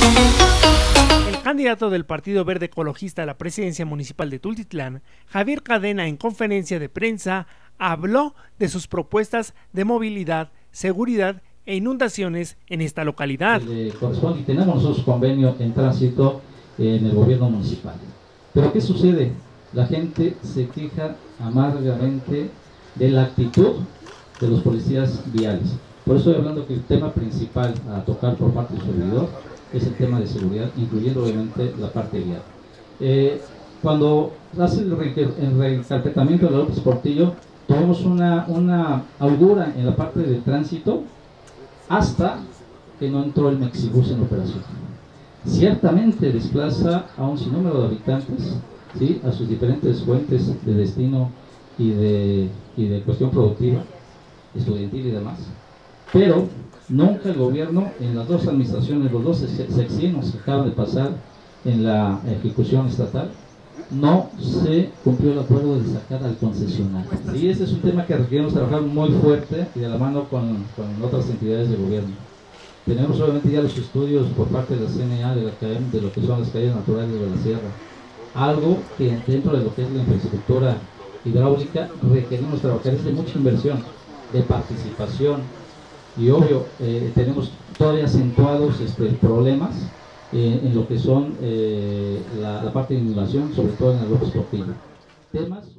El candidato del Partido Verde Ecologista a la presidencia municipal de Tultitlán, Javier Cadena, en conferencia de prensa, habló de sus propuestas de movilidad, seguridad e inundaciones en esta localidad. Corresponde y tenemos nosotros convenio en tránsito en el gobierno municipal. Pero ¿qué sucede? La gente se queja amargamente de la actitud de los policías viales. Por eso estoy hablando que el tema principal a tocar por parte del servidor es el tema de seguridad, incluyendo obviamente la parte vial. Cuando hace el reencarpetamiento de la López Portillo, tuvimos una holgura en la parte del tránsito hasta que no entró el Mexibus en operación. Ciertamente desplaza a un sinnúmero de habitantes, ¿sí?, a sus diferentes fuentes de destino y de cuestión productiva, estudiantil y demás, pero nunca el gobierno, en las dos administraciones, los dos sexenios que acaban de pasar en la ejecución estatal, no se cumplió el acuerdo de sacar al concesionario. Y ese es un tema que requerimos trabajar muy fuerte y de la mano con otras entidades de gobierno. Tenemos obviamente ya los estudios por parte de la CNA, de la CAEM, de lo que son las calles naturales de la sierra. Algo que dentro de lo que es la infraestructura hidráulica requerimos trabajar, es de mucha inversión, de participación, y obvio tenemos todavía acentuados problemas en lo que son la parte de inundación, sobre todo en el López Portillo.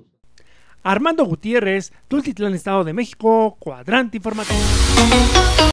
Armando Gutiérrez, Tultitlán, Estado de México, Cuadrante Informativo.